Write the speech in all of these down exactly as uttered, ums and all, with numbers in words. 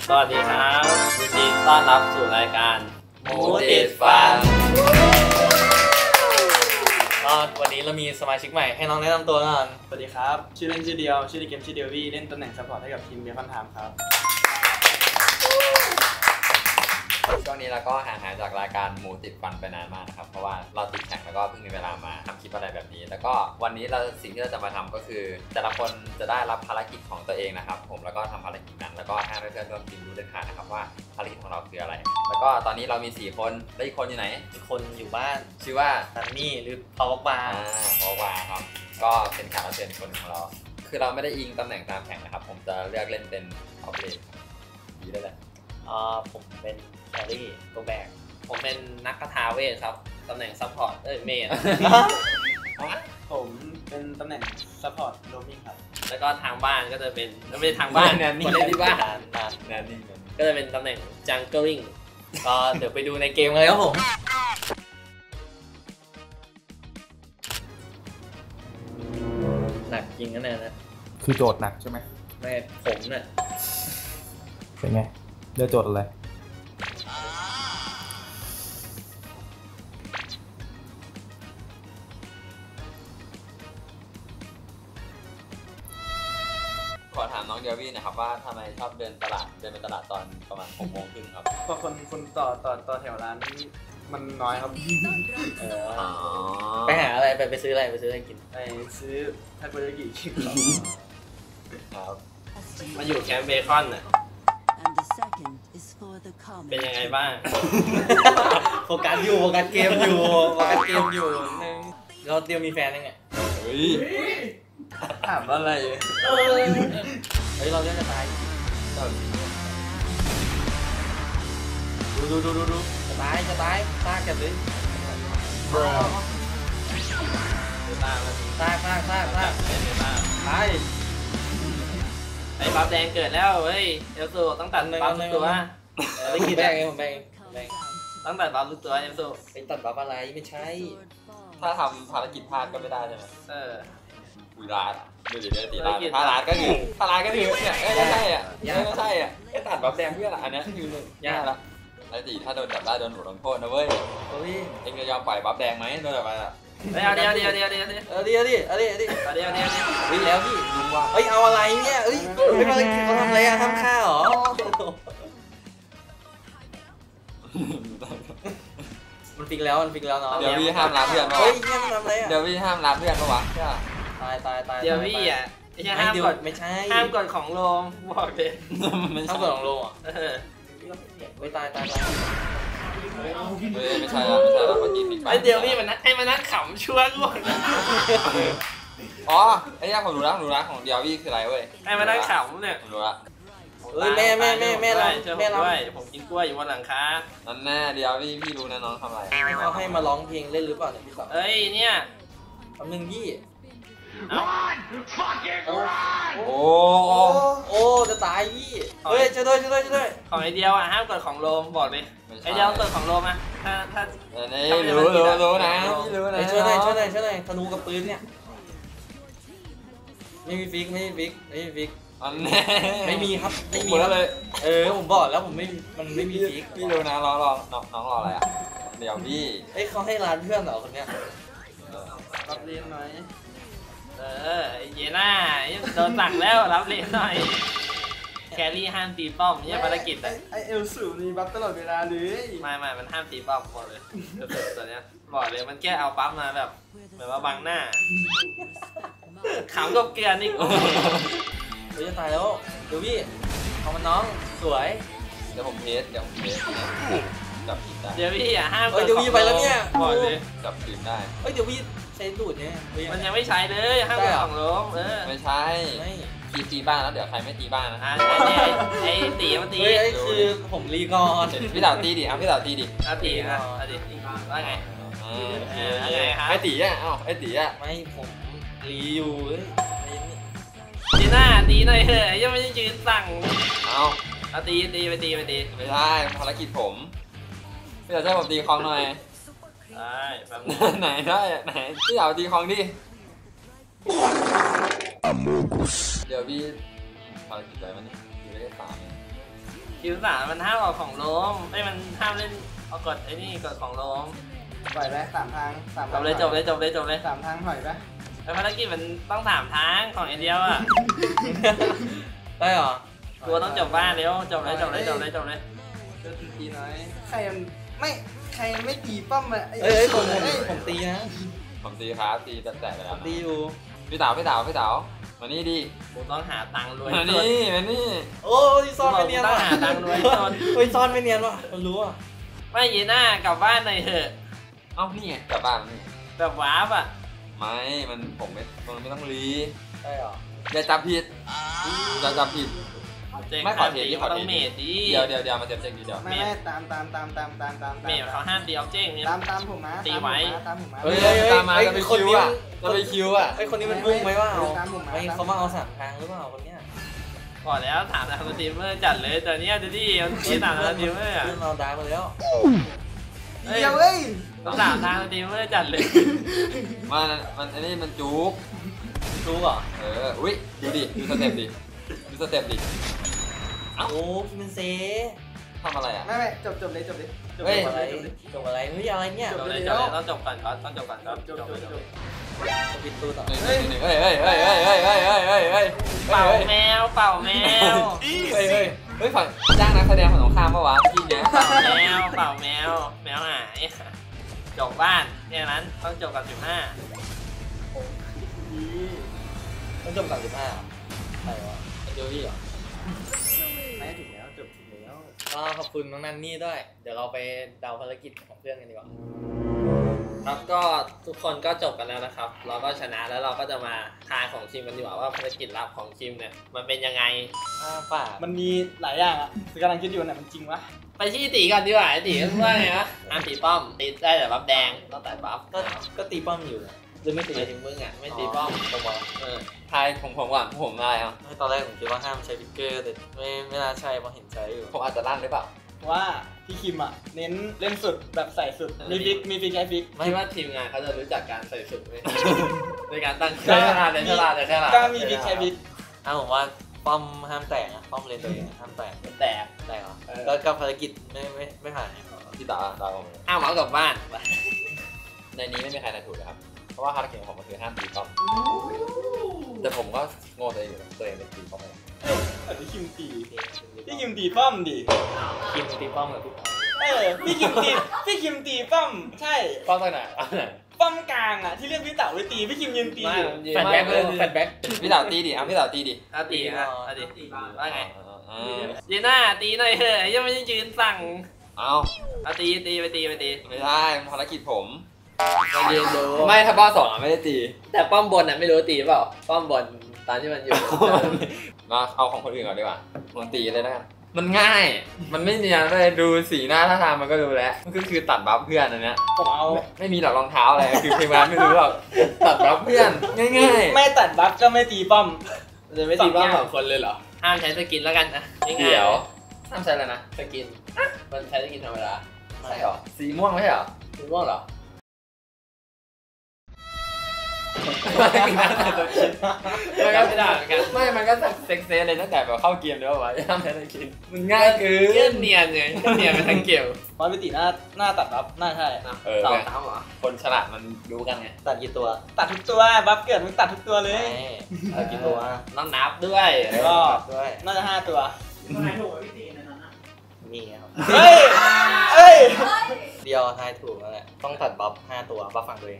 สวัสดีครับยินดีต้อนรับสู่รายการหมูติดฟันก็วันนี้เรามีสมาชิกใหม่ให้น้องแนะนำตัวก่อนสวัสดีครับชื่อเล่นชื่อเดียวชื่อในเกมชื่อเดียววี่เล่นตำแหน่งซัพพอร์ตให้กับทีมเบียร์ฟันไทม์ครับช่วงนี้เราก็ห่างหายจากรายการหมูติดฟันไปนานมากนะครับเพราะว่าเราติดแข่งแล้วก็เพิ่งมีเวลามาทำคลิปอะไรแบบนี้แล้วก็วันนี้เราสิ่งที่เราจะมาทำก็คือแต่ละคนจะได้รับภารกิจของตัวเองนะครับผมแล้วก็ทำภารกิจนั้นแล้วก็ห้ามเพื่อนร่วมทีมรู้เด็ดขาดนะครับว่าภารกิจของเราคืออะไรแล้วก็ตอนนี้เรามีสี่คนแล้วอีกคนอยู่ไหนอีกคนอยู่บ้านชื่อว่าซันนี่หรือพาวบาร์พาวบาร์ครับก็เป็นแขกรับเชิญคนของเราคือเราไม่ได้อิงตำแหน่งตามแข่งนะครับผมจะเลือกเล่นเป็นออฟเลนดีได้เลยอ่าผมเป็นแครี่ตัวแบกผมเป็นนักคาถาเวทครับตำแหน่งซัพพอร์ตเอ้ยเมจผมเป็นตำแหน่งซัพพอร์ตโรมิงครับแล้วก็ทางบ้านก็จะเป็นไม่ได้ทางบ้านคนเล่นที่บ้านแนนนี่ก็จะเป็นตำแหน่งจังเกิลลิงก็เดี๋ยวไปดูในเกมเลยครับผมหนักจริงนะเนี่ยนะคือโจทย์หนักใช่ไหมไม่ผมเนี่ยเป็นไงเลือกโจทย์อะไรขอถามน้องเดียวี่นะครับว่าทำไมชอบเดินตลาดเดินไปตลาดตอนประมาณหกโมงครึ่งครับเพราะคนคนต่อต่อต่อแถวร้านมันน้อยครับไปหาอะไรไปไปซื้ออะไรไปซื้ออะไรกินไปซื้อทาโกยากิกินครับมาอยู่แคมป์เบคอนน่ะเป็นยังไงบ้างโฟกัสอยู่โฟกัสเกมอยู่โฟกัสเกมอยู่เราเตรียมมีแฟนยังไงเฮ้ยถามอะไรเฮ้ยเราเล่นจะตายดูดูดูดูดูจะตายจะตายตายกันเลยตายตายตายตายตายตายไอ้บัฟแดงเกิดแล้วเฮ้ยเอลซูต้องตัดบัฟทุกตัวไม่คิดแบงไงผมแบงแบงต้องตัดบัฟทุกตัวเอลซูไปตัดบัฟอะไรไม่ใช่ถ้าทำภารกิจพลาดก็ไม่ได้ใช่ไหมเออวีร้านดูดิเนี่ยตีร้านถ้าร้านก็คือถ้าร้านก็คือเนี่ยไม่ใช่อ่ะไม่ใช่อ่ะไอ้ตัดบัฟแดงเพื่อนอันนี้คือหนึ่งยากละไอ้ตีถ้าโดนจับได้โดนบทลงโทษนะเว้ยเอ็งจะยอมปล่อยบัฟแดงไหมโดนแบบว่าเดี๋ยวเดี๋ยวเดี๋ยวเดี๋ยวเดี๋ยวเดี๋ยวเดี๋ยวเดี๋ยวเดี๋ยวเดี๋ยวเดี๋ยวเดี๋ยวเฮ้ยแล้วพี่ดูว่าเฮ้ยเอาอะไรเนี่ยเฮ้ยไม่มาเขาทำอะไรอะทำข้าวเหรอมันฟิกแล้วมันฟิกแล้วเนาะเดี๋ยวพี่ห้ามรับเพื่อนเฮ้ยเนี่ยมันทำอะไรอะเดี๋ยวพี่ห้ามรับเพื่อนปะวะตายตายตายเดี๋ยวพี่อ่ะไม่ใช่ห้ามกดไม่ใช่ห้ามกดของโลมบอกเลยห้ามกดของโลมอ่ะไม่ตายตายตายไม่ใช่แล้วไม่ใช่แล้วเมื่อกี้ปิดไปเดี๋ยวพี่มันให้มันนั่งขำชวนว่ะอ๋อไอ้ย่าผมรู้แล้วรู้แล้วของเดียวพี่คืออะไรเว้ยให้มันนั่งขำเนี่ยผมรู้ละเฮ้ยแม่แม่แม่แม่เราแม่เราผมกินกล้วยอยู่บนหลังคานั่นแน่เดียวพี่พี่รู้นะน้องทำอะไรเขาให้มาร้องเพลงเล่นหรือเปล่าเนี่ยพี่สาวเอ้ยเนี่ยคำหนึ่งพี่โอ้โอ้จะตายพี่เฮ้ยช่วยด้วยช่วยด้วยช่วยด้วยของไอเดียวอ่ะห้ามกดของโลมบอกเลยไอเดียวกดของโลมนะถ้าถ้ารู้รู้รู้นะรู้นะช่วยหน่อยช่วยหน่อยช่วยหน่อยธนูกับปืนเนี่ยไม่มีฟิกไม่มีฟิกไม่มีฟิกอันนี้ไม่มีครับไม่มีเลยเออผมบอกแล้วผมไม่มันไม่มีฟิกพี่รู้นะรอรอน้องน้องรออะไรอ่ะเดี๋ยวพี่เอ้ยเขาให้ร้านเพื่อนเหรอคนเนี้ยรับเรียนหน่อยเออเยน่าโดนสั่งแล้วรับเรียนหน่อยแครี่ห้ามตีป้อมเนี่ยภารกิจอะไอเอลสูมีบัฟตลอดเวลาเลยไม่ไม่มันห้ามตีป้อมหมดเลยตัวเนี้ยบอกเลยมันแค่เอาปั๊มมาแบบเหมือนว่าบังหน้าขำกับเกลือนี่เฮ้ยจะตายแล้วเดี๋ยวพี่เอามันน้องสวยเดี๋ยวผมเทสเดี๋ยวผมเทสจับผิดได้เดี๋ยวพี่อ่ะห้ามเฮ้ยเดี๋ยวพี่ไปแล้วเนี่ยบอกเลยจับผิดได้เฮ้ยเดี๋ยวพี่ใช้ดูดเนี่ยมันยังไม่ใช้เลยห้ามกดของล้มเออไม่ใช่ตีตีบ้านแล้วเดี๋ยวใครไม่ตีบ้านนะฮะไอ้ตีมันตีคือผมรีก่อนพี่สาวตีดิเอาพี่สาวตีดิเอาตีอ่ะเอาตีว่าไงเออไงครับไอ้ตีอ่ะเอ้าไอ้ตีอ่ะไม่ผมรีอยู่ตีหน้าตีหน่อยเฮ้ยยังไม่ได้ยืนสั่งเอาเอาตีตีไปตีไปตีไม่ได้ภารกิจผมพี่สาวช่วยผมตีคลองหน่อยได้แบบไหนได้ไหนพี่สาวตีคลองดิเดี๋ยวพี่ภารกิจอะไรมันนี่อยู่ได้สามคิวสามมันห้ามออกของโลมไม่มันห้ามเล่นเอากดไอ้นี่กดของโลมไหวไหมสามทางสามจบเลยจบเลยจบเลยจบเลยสามทางถอยไหมแล้วภารกิจมันต้องถามทางของไอเดียวอ่ะได้เหรอตัวต้องจบบ้านเร็วจบเลยจบเลยจบเลยจบเลยตีน้อยใครมันไม่ใครไม่ตีป้อมอะเอ้ยเอ้ยผมผมเอ้ยผมตีนะผมตีครับตีแตะๆไปแล้วตีอยู่พี่เต๋าพี่เต๋าพี่เต๋ามานี่ดิกูต้องหาตังค์รวยมาสุดนี่มานี่โอ้ยซ่อนไม่เนียนต้องว่ะหาตังค์รวยสุดเฮ้ยซ่อนไม่เนียนว่ะมันรู้อ่ะไม่ยีน่ากลับบ้านหน่อยเถอะเอ้านี่ไงกลับบ้านนี่แบบวาร์ปอ่ะไม่มันผมไม่มันไม่ต้องรีได้เหรออย่าจับผิดอย่าจับผิดเจ๊งไม่ขอเทห้าที่ขอต้อเทงเมดดิเดี๋ยวเดี๋ยวเดี๋ยวมาเจ็บเจ็บดีเดี๋ยวไม่ไม่ตามตามตามตามตามตามเมดเขาห้ามตีออบเจกต์เนี่ยตามตามผมมาตีไว้ตามผมมาเฮ้ยเฮ้ยเฮ้ยตามมาเฮ้ยจะไปคนคิวนี้อ่ะจะไปคิวอ่ะไอ้ยคนนี้มันมุ่งไหมว่าเอาตามผมมาไม่เขามาเอาสามทางหรือเปล่าคนเนี้ยบอกแล้วถามทางสตรีมเมอร์จัดเลยแต่เนี้ยดูดิมันที่ถามทางสตรีมเมอร์อะเพื่อนเราดาร์กมาแล้วเดียวเอ้ยต้องถามทางสตรีมเมอร์จัดเลยมันมันอันนี้มันจุกรู้เหรอเอออุ้ยดูดิดูสเต็ปดิดูสเต็ปดิโอ้พี่มันเซทำอะไรอ่ะไม่ไม่จบจบเลยจบเลยจบเฮ้เลย ยอะไรจบเลยจบอะไรเฮ้ยอะไรเนี่ยจบเลยจบเลยต้องจบก่อนก่อนต้องจบก่อนก่อนจบจบจบเลยจจบบเลยปิดตู้ต่อเฮ้ยเฮ้ยเฮ้ยเฮ้ยเฮ้ยเฮ้ยเฮ้ยเฮ้ยเฮ้ยเฮ้ยเป่าแมวเป่าแมวเฮ้ยเฮ้ยเฮ้ยฝั่งจ้างนักแสดงฝั่งตรงข้ามปะวะพี่เนี้ยเป่าแมวเป่าแมวแมวหายจบบ้านแค่นั้นต้องจบกับสิบห้าต้องจบสามสิบห้าใครวะเดี๋ยวพี่เหรอไม่ถึงแล้วจบถึงแล้วก็ขอบคุณน้องนันนี่ด้วย เดี๋ยวเราไปเดาภารกิจของเพื่อนกันดีกว่าครับก็ทุกคนก็จบกันแล้วนะครับ เราก็ชนะแล้วเราก็จะมาทายของทีมกันดีกว่าว่าภารกิจลับของทีมเนี่ยมันเป็นยังไงอ้าปากมันมีหลายอย่างอ่ะคือกำลังคิดอยู่เนี่ยมันจริงวะไปที่ตีก่อนดีกว่าไอ้ตีว่าไงวะห้ามตีป้อมตีได้แต่บัฟแดงต้องแต่บัฟก็ก็ตีป้อมอยู่นะหรือไม่ตีหมายถึงมึงอ่ะไม่ตีป้อมผมบอกเออทายของผมก่อนผมอะไรอ่ะไม่ตอนแรกผมคิดว่าห้ามใช้พิกเกอร์แต่ไม่ไม่น่าใช่เพราะเห็นใช้อยู่ผมอาจจะลั่นหรือเปล่าว่าพี่คิมอ่ะเน้นเล่นสุดแบบใส่สุดมีฟิกมีฟิกใช้ฟิกคิดว่าทีมงานเขาจะรู้จักการใส่สุดไหม ในการตั้งเดี๋ยวฉลาดเดี๋ยวฉลาดเดี๋ยวฉลาดก็มีฟิกใช้ฟิกอ้าวผมว่าป้อมห้ามแตกนะป้อมเลนตัวเองห้ามแตกแต่แตกเหรอเออแล้วก็ภารกิจไม่ไม่ไม่ผ่านเนี่ยพี่ตาตาผมห้ามเอากลับบ้านในนี้ไม่มีใครทายถูกนะครับ เพราะว่าภารกิจของผมก็คือห้ามตีป้อมแต่ผมก็โง่ตัวเองอยู่นะตัวเองเป็นตีป้อมเลยแต่พี่คิมตีพี่คิมตีป้อมดิคิมตีป้อมกับพี่ป้อมเออพี่คิมตีพี่คิมตีป้อมใช่ป้อมตัวไหนอ่ะไหนป้อมกลางอ่ะที่เรียกพี่เต๋าไปตีพี่คิมยืนตีอยู่แฟนแบ็คเลยแฟนแบ็คพี่เต๋าตีดิอ่ะพี่เต๋าตีดิเอาตีนะเอาตีว่าไงอ่ายีน่าตีหน่อยเถอะยังไม่ได้ยืนสั่งเอาเอาตีตีไปตีไปตีไม่ได้มันภารกิจผมมายืนดูไม่ถ้าป้อมสองอ่ะไม่ได้ตีแต่ป้อมบนอ่ะไม่รู้ตีเปล่าป้อมบนตอนที่มันอยู่มาเอาของคนอื่นก่อนดีกว่ามันตีเลยนะมันง่าย มันไม่เนียนเลยดูสีหน้าท่าทางมันก็รู้แล้วมันก็คือตัดบัฟเพื่อนอันเนี้ยผมเอาไม่มีหรอกรองเท้าอะไรคือเพลงมาไม่รู้หรอกตัดบัฟเพื่อนง่ายไม่ตัดบัฟก็ไม่ตีป้อมจะไม่ตีป้อมสองคนเลยเหรอห้ามใช้สกินแล้วกันนะๆเดี๋ยวห้ามใช้อะไรนะสกินมันใช้สกินธรรมดาใช่หรอสีม่วงไม่ใช่หรอคุณว่าเหรอมันก็ไม่ได้เหมือนกันไม่มันก็เซ็กเซสเลยตั้งแต่แบบเข้าเกมแล้ววะห้ามใช้สกินมันง่ายเกิเยื่นเนียนไงเนียนไปทั้งเกมเพราะพี่ตีหน้าหน้าตัดบัฟหน้าใช่เออต่อแม่ตามเหรอคนฉลาดมันรู้กันไงตัดกี่ตัวตัดทุกตัวบัฟเกิดมึงตัดทุกตัวเลไม่ยตัดกี่ตัวต้องนับด้วยแล้วก็ตัดด้วยน่าจะห้าตัวนี่ครับเฮ้ยเฮ้ยเดียวทายถูกแล้วแหละต้องตัดบัฟห้าตัวบัฟฝั่งตัวเอง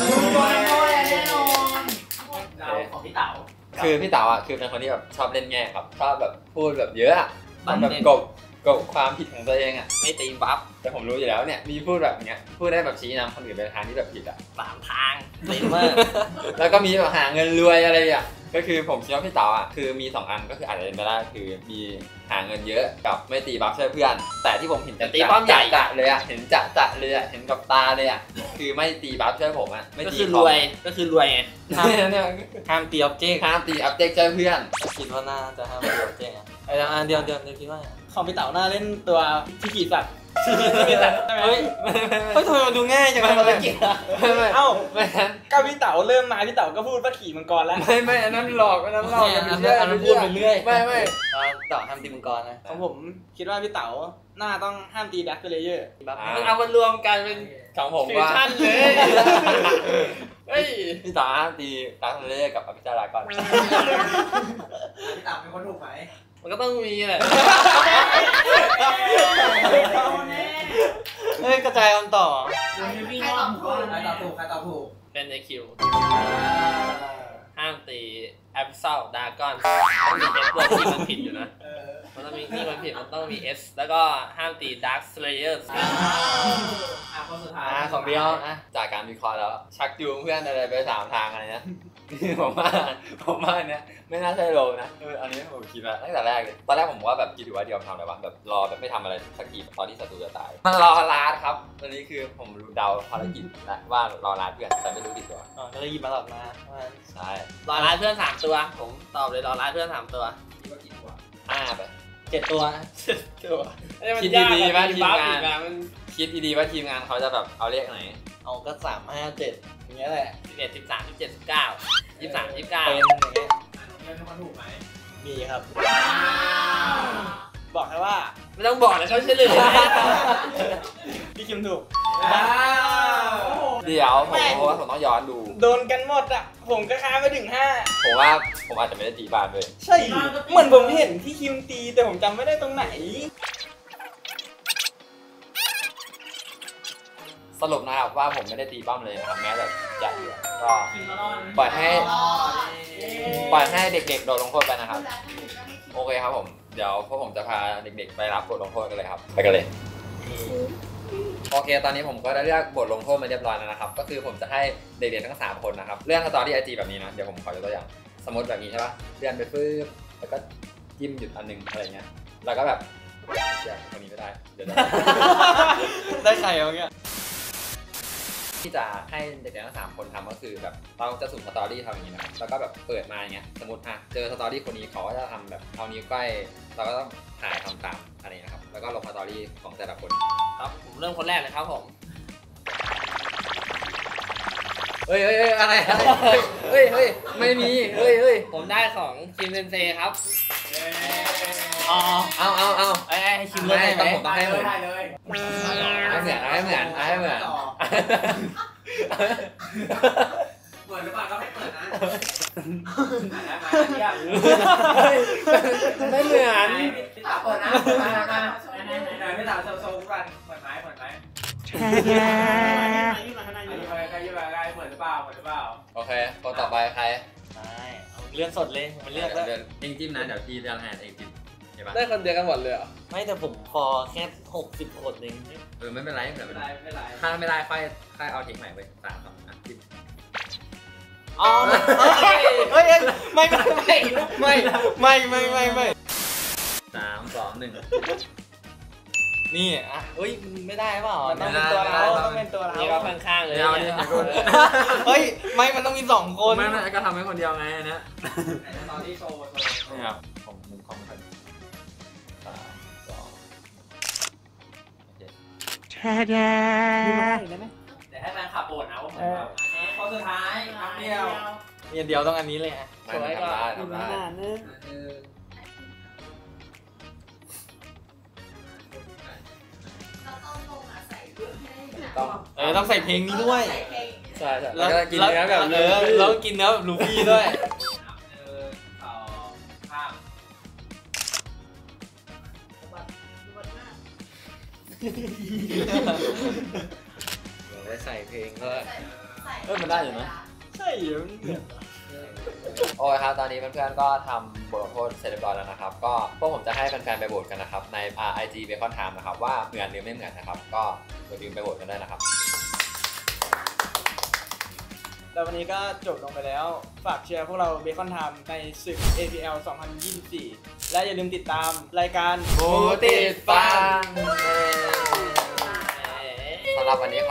ดาวของพี่เต๋าคือพี่เต๋าอ่ะคือเป็นคนที่แบบชอบเล่นแง่ครับชอบแบบพูดแบบเยอะอะบัฟแบบเล่นกบกบความผิดของตัวเองอ่ะไม่ตีบัฟแต่ผมรู้อยู่แล้วเนี่ยมีพูดแบบเนี้ยพูดได้แบบชี้นำคนอื่นไปทางที่แบบผิดอ่ะสามทางตีมากแล้วก็มีแบบหาเงินรวยอะไรอ่ะก็คือผมคิดว่าพี่เต๋าอ่ะคือมีสองอันก็คืออาจจะเป็นไปได้คือมีหาเงินเยอะกับไม่ตีบัฟช่วยเพื่อน แต่ที่ผมเห็นแต่ตีป้อมใหญ่จะเลยอ่ะเห็นจะจะเลยอ่ะเห็นกับตาเลยอ่ะคือไม่ตีบัฟช่วยผมอ่ะไม่ก็ตีคือรวยก็คือรวยไงเนี่ยเนี่ยห้ามตีออบเจกต์ห้ามตีอัพเด็กช่วยเพื่อนคิดว่าน่าจะห้ามตีออบเจกต์อะไอ้เดียวเดียวเดียวเดียวคิดว่าไงของพี่เต๋าหน้าเล่นตัวที่ขี่สัตว์เฮ้ยเฮ้ยทำไมมันดูง่ายจังเลยภารกิจไม่ไม่เอ้าไม่งั้นก้าวพี่เต๋าเริ่มมาพี่เต๋าก็พูดว่าขี่มังกรแล้วไม่ไม่อันนั้นหลอกอันนั้นหลอกอันนั้นอันนั้นพูดไปเรื่อยไม่ไม่ต่อห้ามตีมังกรนะของผมคิดว่าพี่เต๋าหน้าต้องห้ามตีแบ็คเลเยอร์มึงเอามารวมกันเป็นของผมฟิวว่าชั่นเลยเฮ้ยพี่ตาตีตาทะเลกับอภิชาราก่อนพี่เต๋าเป็นคนถูกไหมมันก็ต้องมีแหละเฮ้ยกระจายคำต่อใครตอบถูกใครตอบถูกใครตอบถูกเป็นไอคิวห้ามตีแอปเซลดากอนต้องมีเอสบวกที่มันผิดอยู่นะมันต้องมีนี่มันผิดมันต้องมี S แล้วก็ห้ามตี Dark Slayer อ่ะคนสุดท้ายอ่าของเดียวอ่ะจากการวิเคราะห์แล้ว ชักจูงเพื่อนอะไรไปสามทางอะไรเนี้ย ผมว่าผมว่าอันเนี้ยไม่น่าใช่โลนะเอออันนี้ผมคิดมาตั้งแต่แรกเลยตอนแรกผมว่าแบบคิดอยู่ว่าเดียวทำอะไรวะแบบรอแบบไม่ทำอะไรสักทีตอนที่ศัตรูจะตายมันรอลาดครับอันนี้คือผมรู้เดาภารกิจนะว่ารอลาดเพื่อนแต่ไม่รู้กี่ตัวอ๋อก็เลยหยิบมาหลอดมาใช่รอร้ายเพื่อนสามตัว ผมตอบเลยรอร้ายเพื่อนสามตัวห้าไปเจ็ดตัวตัวคิดดีๆว่าทีมงานบ้มันคิดดีๆว่าทีมงานเขาจะแบบเอาเลขไหนเอาก็สามห้าเจ็ดอย่างเงี้ยแหละสิบเอ็ดสิบสามสิบเจ็ดสิบเก้ายี่สิบสามยี่สิบเก้าเป็นอย่างเงี้ยเงินมันถูกไหมมีครับบอกแค่ว่าไม่ต้องบอกนะเขาเฉลยพี่คิมถูกเดี๋ยวผมเพราะว่าผมต้องย้อนดูโดนกันหมดอ่ะผมก็ค้าไปถึงห้าผมว่าผมอาจจะไม่ได้ตีบ้านเลยใช่เหมือนผมเห็นพี่คิมตีแต่ผมจำไม่ได้ตรงไหนสรุปนะครับว่าผมไม่ได้ตีบ้ามเลยนะครับแม้แต่จะเหลือก็ปล่อยให้ปล่อยให้เด็กๆโดนลงโทษไปนะครับโอเคครับผมเดี๋ยวพวกผมจะพาเด็กๆไปรับบทลงโทษกันเลยครับไปกันเลยโอเคตอนนี้ผมก็ได้เลือกบทลงโทษมาเรียบร้อยแล้วนะครับก็คือผมจะให้เด็กๆทั้งสามคนนะครับเลื่อนสตอรี่ไอจีแบบนี้นะเดี๋ยวผมขอยกตัวอย่างสมมติแบบนี้ใช่ปะเลื่อนไปปึ๊บแล้วก็จิ้มหยุดอันหนึงอะไรเงี้ยแล้วก็แบบเดี๋ยวคนนี้ไม่ได้เดี๋ยวได้ใครเอาเงี้ยที่จะให้เด็กๆทั้งสามคนทำก็คือแบบเราจะสุ่มสตอรี่ทำอย่างนี้นะครับแล้วก็แบบเปิดมาอย่างเงี้ยสมมติอ่ะเจอสตอรี่คนนี้เขาก็จะทำแบบเอานิ้วก้อยเราก็ต้องถ่ายทำตามอะไรนะครับแล้วก็ลงสตอรี่ของแต่ละคนครับผมเริ่มคนแรกเลยครับผมเฮ้ยเฮ้ยเฮ้ยอะไรอะไรเฮ้ยเฮ้ยไม่มีเฮ้ยเฮ้ยผมได้ของคิมเซนเซครับอ๋อเอาเอาเอาไอ้ให้คิมเลือกได้ไหมต้องผมต้องให้เหมือนได้เลยให้เหมือนให้เหมือนให้เหมือนเหมือนหรือเปล่าก็ไม่เหมือนนะไม่เหมือนพี่เต๋าเปิดนะมามาไหนพี่เต๋าโชว์โชว์กันเหมือนไหมเหมือนไหมยืมมาใครยืมมาใครเหมือนหรือเปล่าเหมือนหรือเปล่าโอเคคนต่อไปใครได้เอาเลื่อนสดเลยมันเลือกแล้วเดี๋ยวเองจิ้มนะเดี๋ยวพี่เลือกให้เองจิ้มเห็นปะได้คนเดียวกันหมดเลยเหรอไม่แต่ผมพอแค่หกสิบคนเองเออไม่เป็นไรไม่ไม่เป็เป็น นไรไรไม่เป็นไรถ้าไม่ได้ค่อยค่อยเอาเทคใหม่ไปสามสองอ่ะจิ้มอ๋อเฮ้ยเฮ้ยไม่ไม่ไม่ไม่ไม่ไม่ไม่ไม่สามสองหนึ่งนี่อ่ะเฮ้ยมันไม่ได้เปล่ามันต้องเป็นตัวเราต้องเป็นตัวเรานี่ก็ข้างๆเลยเดี๋ยวเนี่นี่ยเฮ้ยไม่มันต้องมีสองคนไม่ไม่ก็ทำให้คนเดียวไงอันเนี้ยตอนที่โชว์โชว์นี่ครับผมมุมคอมครับสามสองโอเคแต่ให้แฟนขับโบนเอาคนสุดท้ายครั้งเดียวเนี่ยเดียวต้องอันนี้เลยอ่ะไม่ไม่ทำได้ทำได้ต้องเออต้องใส่เพลงนี้ด้วยใช่ใช่แล้วก็กินเนื้อแบบเออแล้วกินเนื้อแบบลูฟี่ด้วยหนึ่งสองสามได้ใส่เพลงด้วยเออมันได้อยู่นะใช่เหรอโอ้ยครับตอนนี้เพื่อนๆก็ทำบทลงโทษเสร็จเรียบร้อยแล้วนะครับก็พวกผมจะให้แฟนๆไปโหวตกันนะครับใน ไอ จี Bacon Time นะครับว่าเหมือนหรือไม่เหมือนนะครับก็อย่าลืมไปโหวตกันได้นะครับแล้ววันนี้ก็จบลงไปแล้ว ฝากเชียร์พวกเราเบคอนไทม์ในศึก เอ พี แอล สองพันยี่สิบสี่ และอย่าลืมติดตามรายการหมูติดฟันสำหรับวันนี้